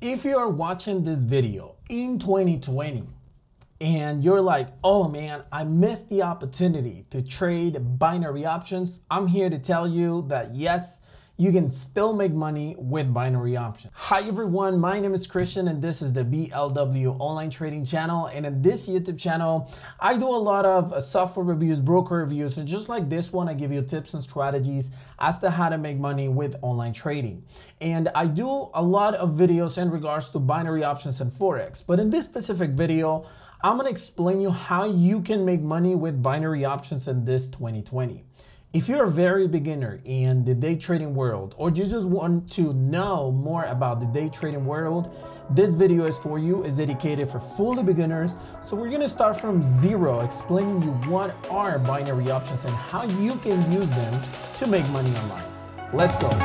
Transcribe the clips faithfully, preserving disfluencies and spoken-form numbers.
If you are watching this video in twenty twenty and you're like, oh man, I missed the opportunity to trade binary options, I'm here to tell you that yes, you can still make money with binary options. Hi everyone, my name is Christian and this is the B L W Online Trading Channel. And in this YouTube channel, I do a lot of software reviews, broker reviews, and just like this one, I give you tips and strategies as to how to make money with online trading. And I do a lot of videos in regards to binary options and Forex. But in this specific video, I'm gonna explain you how you can make money with binary options in this twenty twenty. If you're a very beginner in the day trading world, or you just want to know more about the day trading world, this video is for you. It's dedicated for fully beginners. So we're gonna start from zero, explaining you what are binary options and how you can use them to make money online. Let's go.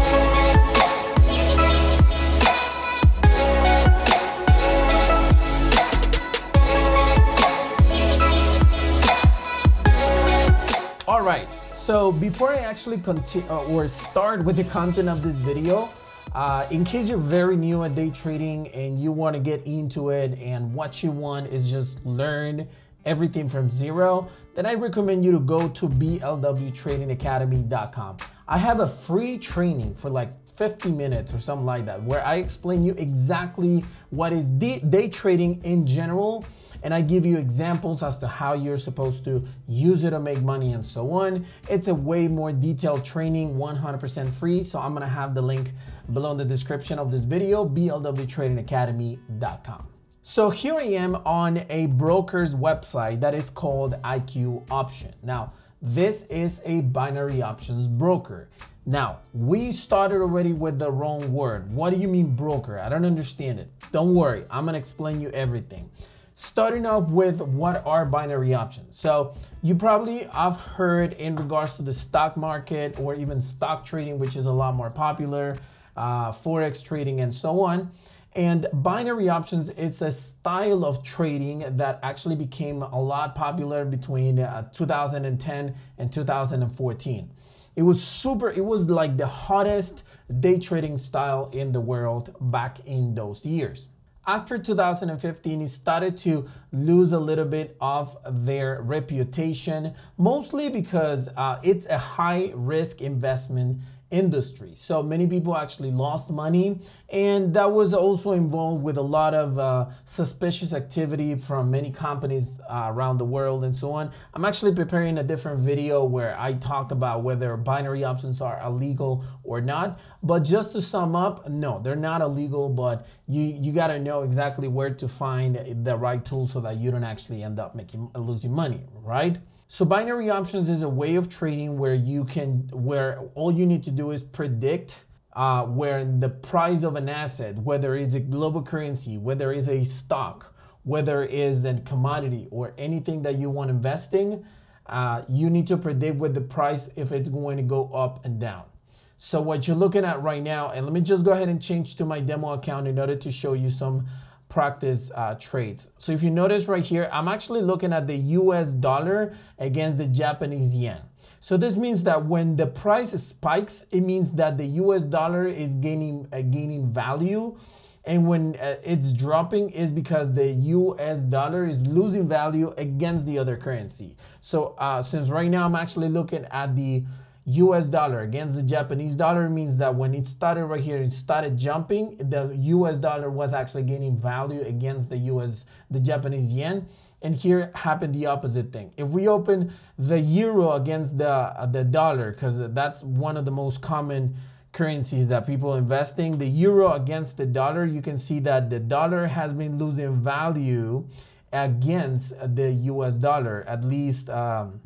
All right. So before I actually continue uh, or start with the content of this video, uh, in case you're very new at day trading and you want to get into it and what you want is just learn everything from zero, then I recommend you to go to B L W trading academy dot com. I have a free training for like fifty minutes or something like that, where I explain you exactly what is day trading in general. And I give you examples as to how you're supposed to use it to make money and so on. It's a way more detailed training, one hundred percent free. So I'm gonna have the link below in the description of this video, B L W trading academy dot com. So here I am on a broker's website that is called I Q Option. Now, this is a binary options broker. Now, we started already with the wrong word. What do you mean broker? I don't understand it. Don't worry, I'm gonna explain you everything. Starting off with what are binary options. So you probably have heard in regards to the stock market or even stock trading, which is a lot more popular, uh, Forex trading and so on. And binary options is a style of trading that actually became a lot popular between uh, two thousand ten and two thousand fourteen. It was super, it was like the hottest day trading style in the world back in those years. After two thousand fifteen, it started to lose a little bit of their reputation, mostly because uh, it's a high risk investment industry. So many people actually lost money, and that was also involved with a lot of uh, suspicious activity from many companies uh, around the world and so on. I'm actually preparing a different video where I talk about whether binary options are illegal or not. But just to sum up, no, they're not illegal, but you, you got to know exactly where to find the right tool so that you don't actually end up making losing money, right? So binary options is a way of trading where you can, where all you need to do is predict uh, where the price of an asset, whether it's a global currency, whether it's a stock, whether it's a commodity or anything that you want investing, uh, you need to predict with the price if it's going to go up and down. So what you're looking at right now, and let me just go ahead and change to my demo account in order to show you some practice uh, trades. So if you notice right here, I'm actually looking at the U S dollar against the Japanese yen. So this means that when the price spikes, it means that the U S dollar is gaining uh, gaining value. And when uh, it's dropping is because the U S dollar is losing value against the other currency. So uh, since right now I'm actually looking at the U S dollar against the Japanese dollar, means that when it started right here, it started jumping, the U S dollar was actually gaining value against the U S, the Japanese yen. And here happened the opposite thing. If we open the euro against the, uh, the dollar, because that's one of the most common currencies that people are investing, the euro against the dollar, you can see that the dollar has been losing value against the U S dollar, at least um,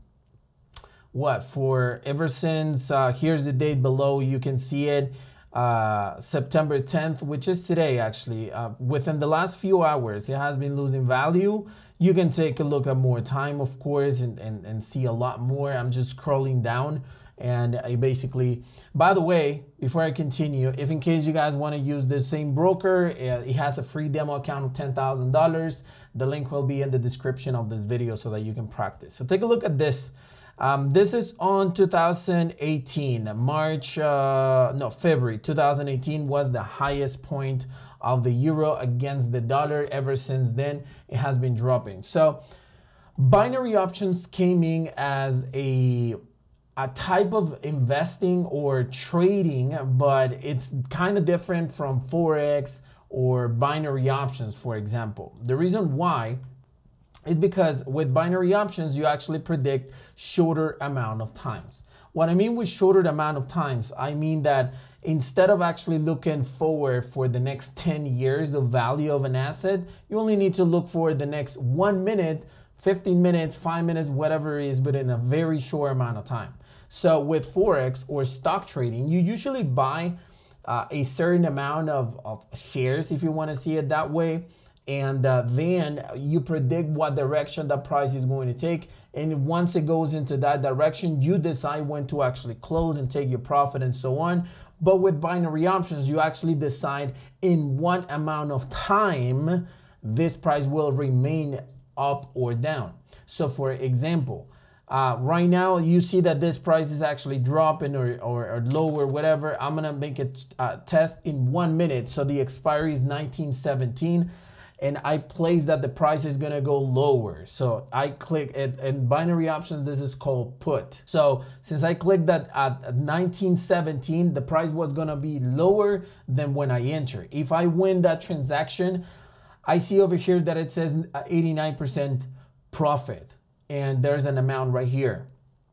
what for ever since uh, here's the date below, you can see it, uh, September tenth, which is today actually. Uh, within the last few hours, it has been losing value. You can take a look at more time, of course, and, and, and see a lot more. I'm just scrolling down and I basically, by the way, before I continue, if in case you guys want to use the same broker, uh, it has a free demo account of ten thousand dollars. The link will be in the description of this video so that you can practice. So take a look at this. Um, this is on two thousand eighteen, March, uh, no, February two thousand eighteen was the highest point of the euro against the dollar. Ever since then, it has been dropping. So binary options came in as a a type of investing or trading, but it's kind of different from Forex or binary options, for example. The reason why is because with binary options, you actually predict shorter amount of times. What I mean with shorter amount of times, I mean that instead of actually looking forward for the next ten years of value of an asset, you only need to look for the next one minute, fifteen minutes, five minutes, whatever it is, but in a very short amount of time. So with Forex or stock trading, you usually buy uh, a certain amount of, of shares, if you want to see it that way. And uh, then you predict what direction the price is going to take. And once it goes into that direction, you decide when to actually close and take your profit and so on. But with binary options, you actually decide in what amount of time this price will remain up or down. So for example, uh, right now you see that this price is actually dropping or, or, or lower, whatever. I'm gonna make a uh, test in one minute. So the expiry is nineteen seventeen. And I place that the price is gonna go lower. So I click it, in binary options, this is called put. So since I clicked that at nineteen seventeen, the price was gonna be lower than when I enter. If I win that transaction, I see over here that it says eighty-nine percent profit. And there's an amount right here.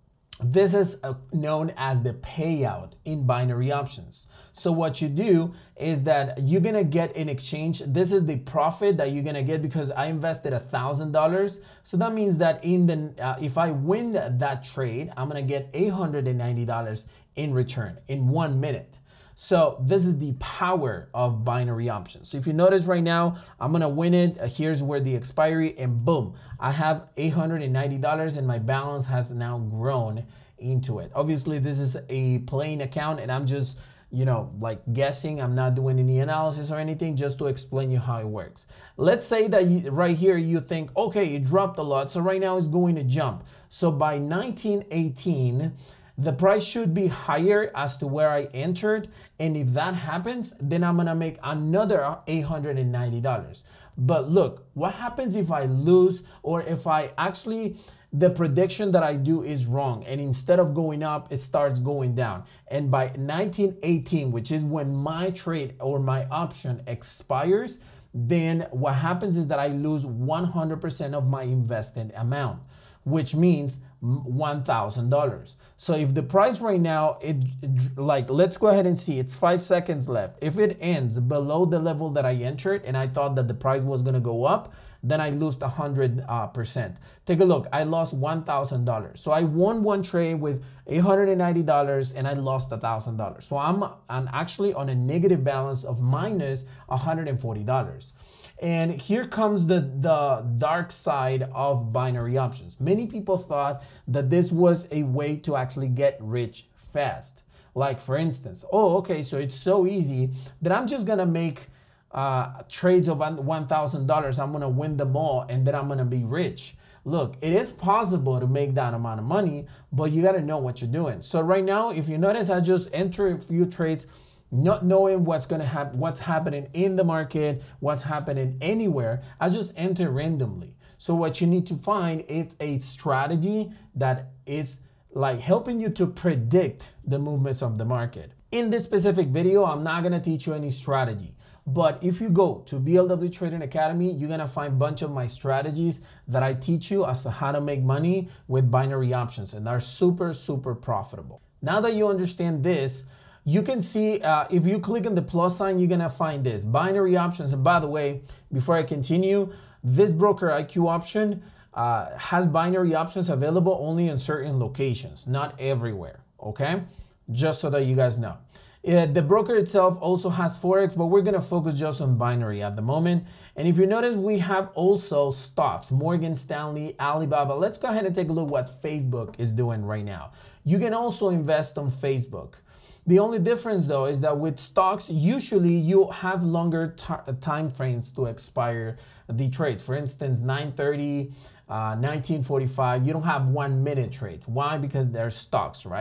This is uh, known as the payout in binary options. So what you do is that you're gonna get in exchange, this is the profit that you're gonna get because I invested a thousand dollars. So that means that in the uh, if I win that trade, I'm gonna get eight hundred ninety dollars in return in one minute. So this is the power of binary options. So if you notice right now, I'm gonna win it. Here's where the expiry, and boom, I have eight hundred ninety dollars and my balance has now grown into it. Obviously, this is a plain account and I'm just, you know, like guessing. I'm not doing any analysis or anything, just to explain you how it works. Let's say that you, right here you think, okay, it dropped a lot, so right now it's going to jump. So by nineteen eighteen, the price should be higher as to where I entered. And if that happens, then I'm gonna make another eight hundred ninety dollars. But look, what happens if I lose, or if I actually, the prediction that I do is wrong, and instead of going up, it starts going down. And by nineteen eighteen, which is when my trade or my option expires, then what happens is that I lose one hundred percent of my invested amount, which means one thousand dollars. So if the price right now, it, it like, let's go ahead and see, it's five seconds left. If it ends below the level that I entered and I thought that the price was gonna go up, then I lose one hundred percent. Take a look, I lost one thousand dollars. So I won one trade with eight hundred ninety dollars and I lost one thousand dollars. So I'm, I'm actually on a negative balance of minus one hundred forty dollars. And here comes the, the dark side of binary options. Many people thought that this was a way to actually get rich fast. Like for instance, oh, okay, so it's so easy that I'm just gonna make uh, trades of one thousand dollars. I'm gonna win them all and then I'm gonna be rich. Look, it is possible to make that amount of money, but you gotta know what you're doing. So right now, if you notice, I just enter a few trades, not knowing what's gonna happen, what's happening in the market, what's happening anywhere. I just enter randomly. So what you need to find is a strategy that is like helping you to predict the movements of the market. In this specific video, I'm not gonna teach you any strategy, but if you go to B L W Trading Academy, you're gonna find a bunch of my strategies that I teach you as to how to make money with binary options, and they're super, super profitable. Now that you understand this, you can see, uh, if you click on the plus sign, you're gonna find this, binary options. And by the way, before I continue, this broker I Q option uh, has binary options available only in certain locations, not everywhere, okay? Just so that you guys know. Uh, the broker itself also has Forex, but we're gonna focus just on binary at the moment. And if you notice, we have also stocks, Morgan Stanley, Alibaba. Let's go ahead and take a look what Facebook is doing right now. You can also invest on Facebook. The only difference though is that with stocks, usually you have longer time frames to expire the trades. For instance, nine thirty, uh, nineteen forty-five, you don't have one minute trades. Why? Because they're stocks, right?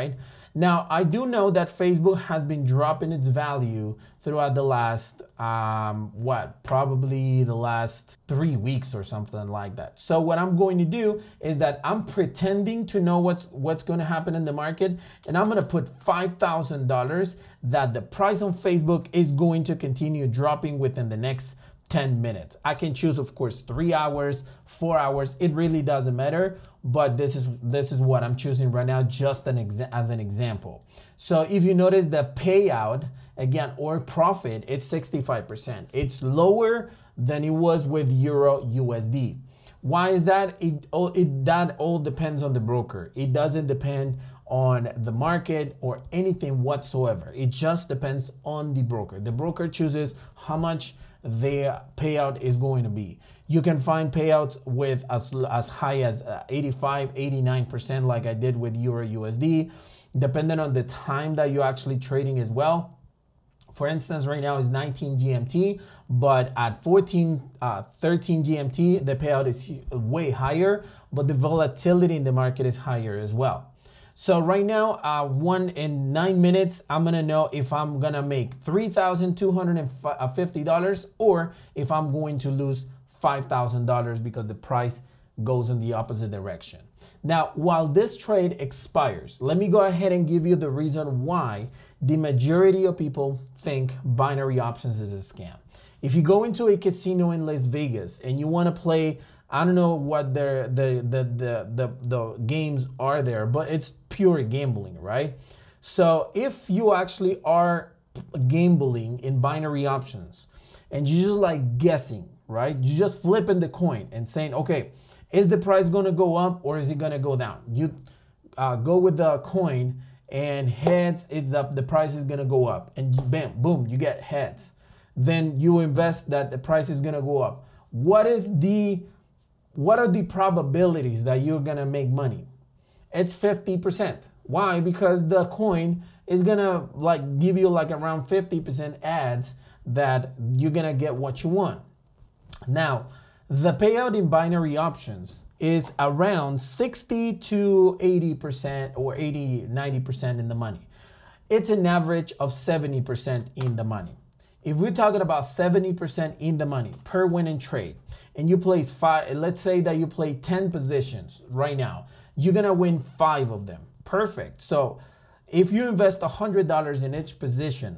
Now, I do know that Facebook has been dropping its value throughout the last, um, what, probably the last three weeks or something like that. So what I'm going to do is that I'm pretending to know what's, what's going to happen in the market, and I'm going to put five thousand dollars that the price on Facebook is going to continue dropping within the next ten minutes. I can choose, of course, three hours, four hours. It really doesn't matter, but this is this is what I'm choosing right now, just an exa as an example. So if you notice the payout, again, or profit, it's sixty-five percent. It's lower than it was with Euro U S D. Why is that? It, it that all depends on the broker. It doesn't depend on the market or anything whatsoever. It just depends on the broker. The broker chooses how much their payout is going to be. You can find payouts with as, as high as uh, eighty-five, eighty-nine percent like I did with Euro U S D, depending on the time that you're actually trading as well. For instance, right now is nineteen G M T, but at fourteen, uh, thirteen G M T, the payout is way higher, but the volatility in the market is higher as well. So right now, uh, one in nine minutes, I'm gonna know if I'm gonna make three thousand two hundred fifty dollars or if I'm going to lose five thousand dollars because the price goes in the opposite direction. Now, while this trade expires, let me go ahead and give you the reason why the majority of people think binary options is a scam. If you go into a casino in Las Vegas and you wanna play, I don't know what the, the, the, the, the, the games are there, but it's pure gambling, right? So if you actually are gambling in binary options and you're just like guessing, right? You're just flipping the coin and saying, okay, is the price gonna go up or is it gonna go down? You uh, go with the coin and heads, is the, the price is gonna go up, and you, bam, boom, you get heads. Then you invest that the price is gonna go up. What is the What are the probabilities that you're gonna make money? It's fifty percent. Why? Because the coin is gonna like give you like around fifty percent odds that you're gonna get what you want. Now, the payout in binary options is around sixty to eighty percent or eighty, ninety percent in the money. It's an average of seventy percent in the money. If we're talking about seventy percent in the money per winning trade, and you place five, let's say that you play ten positions right now, you're gonna win five of them. Perfect. So if you invest one hundred dollars in each position,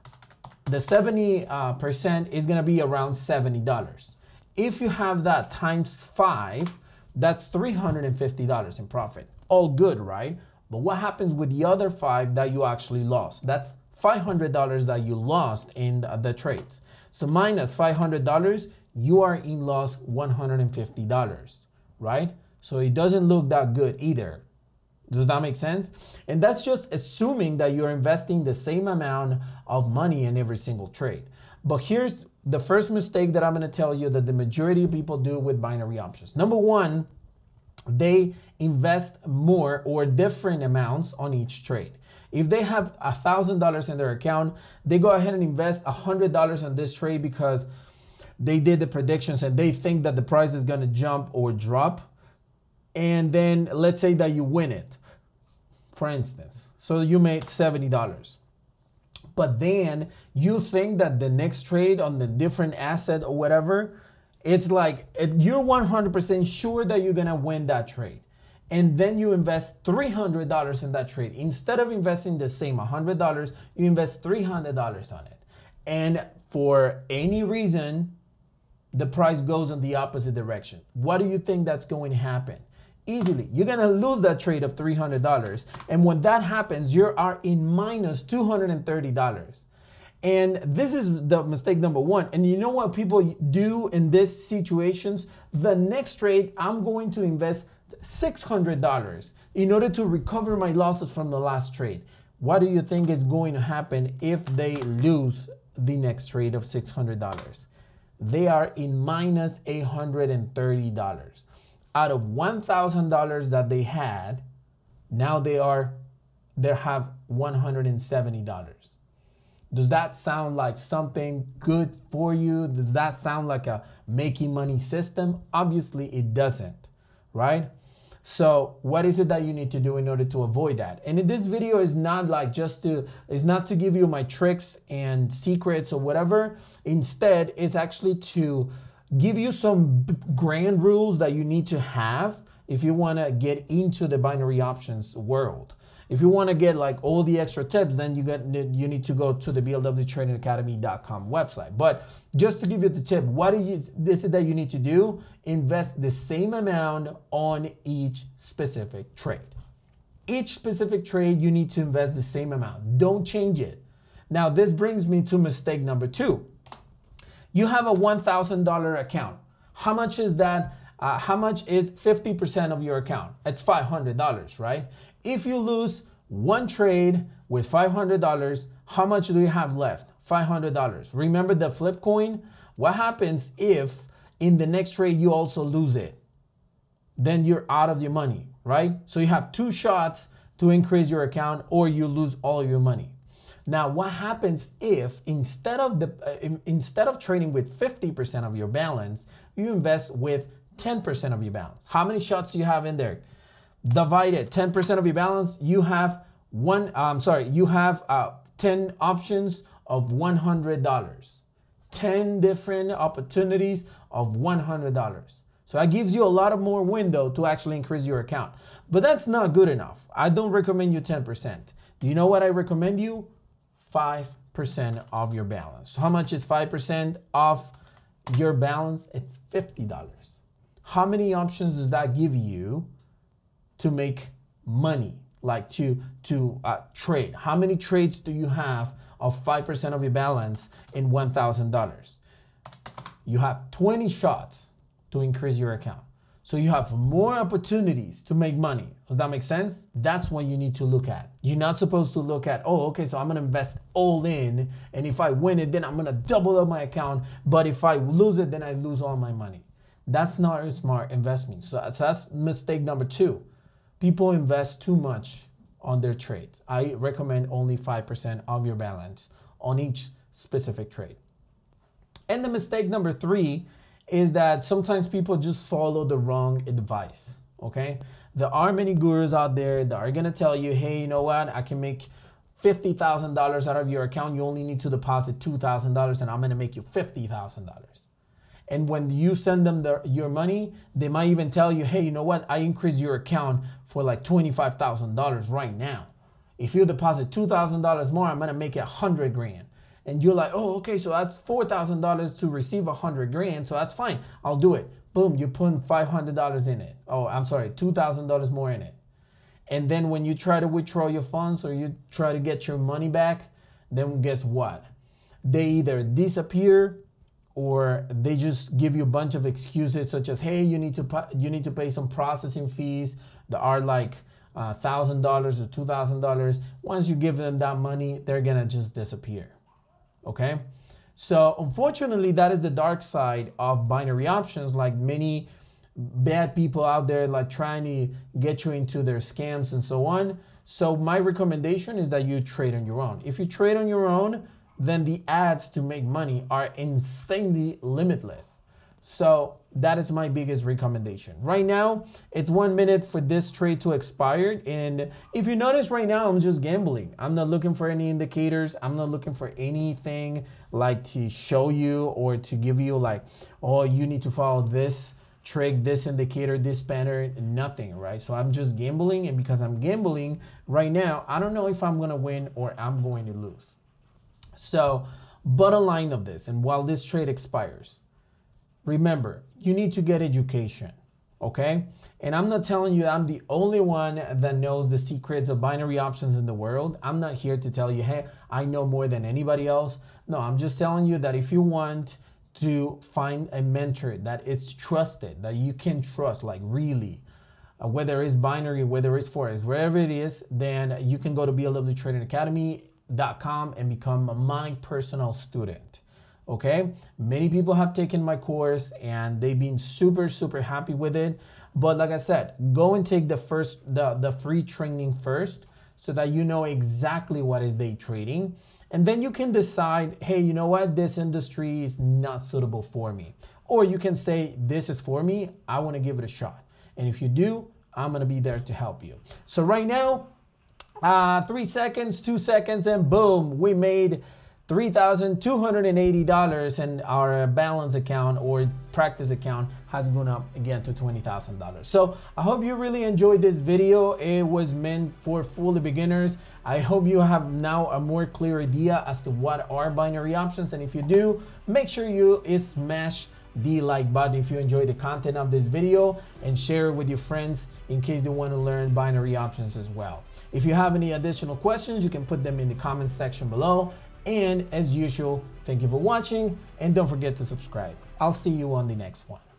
the seventy percent is gonna be around seventy dollars. If you have that times five, that's three hundred fifty dollars in profit. All good, right? But what happens with the other five that you actually lost? That's five hundred dollars that you lost in the, the trades. So minus five hundred dollars, you are in loss one hundred fifty dollars, right? So it doesn't look that good either. Does that make sense? And that's just assuming that you're investing the same amount of money in every single trade. But here's the first mistake that I'm gonna tell you that the majority of people do with binary options. Number one, they invest more or different amounts on each trade. If they have one thousand dollars in their account, they go ahead and invest one hundred dollars on this trade because they did the predictions and they think that the price is gonna jump or drop. And then let's say that you win it, for instance. So you made seventy dollars. But then you think that the next trade on the different asset or whatever, it's like you're one hundred percent sure that you're gonna win that trade. And then you invest three hundred dollars in that trade. Instead of investing the same one hundred dollars, you invest three hundred dollars on it. And for any reason, the price goes in the opposite direction. What do you think that's going to happen? Easily, you're gonna lose that trade of three hundred dollars. And when that happens, you are in minus two hundred thirty dollars. And this is the mistake number one. And you know what people do in these situations? The next trade, I'm going to invest six hundred dollars in order to recover my losses from the last trade. What do you think is going to happen if they lose the next trade of six hundred dollars? They are in minus eight hundred thirty dollars. Out of one thousand dollars that they had, now they are, they have one hundred seventy dollars. Does that sound like something good for you? Does that sound like a making money system? Obviously it doesn't, right? So what is it that you need to do in order to avoid that? And in this video is not like just to, is not to give you my tricks and secrets or whatever. Instead, it's actually to give you some grand rules that you need to have if you want to get into the binary options world. If you want to get like all the extra tips, then you get you need to go to the B L W Trading Academy dot com website. But just to give you the tip, what do you this is that you need to do? Invest the same amount on each specific trade. Each specific trade, you need to invest the same amount. Don't change it. Now, this brings me to mistake number two. You have a one thousand dollar account. How much is that? Uh, how much is fifty percent of your account? It's five hundred dollars, right? If you lose one trade with five hundred dollars, how much do you have left? five hundred dollars. Remember the flip coin? What happens if in the next trade you also lose it? Then you're out of your money, right? So you have two shots to increase your account or you lose all your money. Now, what happens if instead of the uh, instead of trading with fifty percent of your balance, you invest with ten percent of your balance? How many shots do you have in there? Divided ten percent of your balance, you have one, I'm um, sorry, you have uh, ten options of one hundred dollars. ten different opportunities of one hundred dollars. So that gives you a lot of more window to actually increase your account. But that's not good enough. I don't recommend you ten percent. Do you know what I recommend you? five percent of your balance. How much is five percent of your balance? It's fifty dollars. How many options does that give you to make money, like to, to uh, trade? How many trades do you have of five percent of your balance in one thousand dollars? You have twenty shots to increase your account. So you have more opportunities to make money. Does that make sense? That's what you need to look at. You're not supposed to look at, oh, okay, so I'm gonna invest all in, and if I win it, then I'm gonna double up my account, but if I lose it, then I lose all my money. That's not a smart investment. So that's, that's mistake number two. People invest too much on their trades. I recommend only five percent of your balance on each specific trade. And the mistake number three is that sometimes people just follow the wrong advice, okay? There are many gurus out there that are gonna tell you, hey, you know what? I can make fifty thousand dollars out of your account. You only need to deposit two thousand dollars and I'm gonna make you fifty thousand dollars. And when you send them the, your money, they might even tell you, hey, you know what? I increased your account for like twenty-five thousand dollars right now. If you deposit two thousand dollars more, I'm gonna make it a hundred grand. And you're like, oh, okay, so that's four thousand dollars to receive a hundred grand. So that's fine, I'll do it. Boom, you put five hundred dollars in it. Oh, I'm sorry, two thousand dollars more in it. And then when you try to withdraw your funds or you try to get your money back, then guess what? They either disappear or they just give you a bunch of excuses such as, hey, you need to you need to pay some processing fees that are like one thousand dollars or two thousand dollars. Once you give them that money, they're gonna just disappear, okay? So unfortunately, that is the dark side of binary options. Like many bad people out there like trying to get you into their scams and so on. So my recommendation is that you trade on your own. If you trade on your own, then the ads to make money are insanely limitless. So that is my biggest recommendation. Right now, it's one minute for this trade to expire. And if you notice right now, I'm just gambling. I'm not looking for any indicators. I'm not looking for anything like to show you or to give you like, oh, you need to follow this trick, this indicator, this pattern, nothing, right? So I'm just gambling. And because I'm gambling right now, I don't know if I'm gonna win or I'm going to lose. So bottom line of this, and while this trade expires, remember, you need to get education, okay? And I'm not telling you I'm the only one that knows the secrets of binary options in the world. I'm not here to tell you, hey, I know more than anybody else. No, I'm just telling you that if you want to find a mentor that is trusted, that you can trust, like really, uh, whether it's binary, whether it's forex, wherever it is, then you can go to B L W Trading Academy dot com and become my personal student. Okay, many people have taken my course and they've been super super happy with it. But like I said, go and take the first the the free training first so that you know exactly what is day trading, and then you can decide, hey, you know what, this industry is not suitable for me, or you can say, this is for me, I want to give it a shot. And if you do, I'm gonna be there to help you. So right now, uh, three seconds, two seconds, and boom, we made three thousand two hundred eighty dollars, and our balance account or practice account has gone up again to twenty thousand dollars. So I hope you really enjoyed this video. It was meant for fully beginners. I hope you have now a more clear idea as to what are binary options. And if you do, make sure you smash the like button if you enjoy the content of this video, and share it with your friends in case they want to learn binary options as well. If you have any additional questions, you can put them in the comment section below. And as usual, thank you for watching, and don't forget to subscribe. I'll see you on the next one.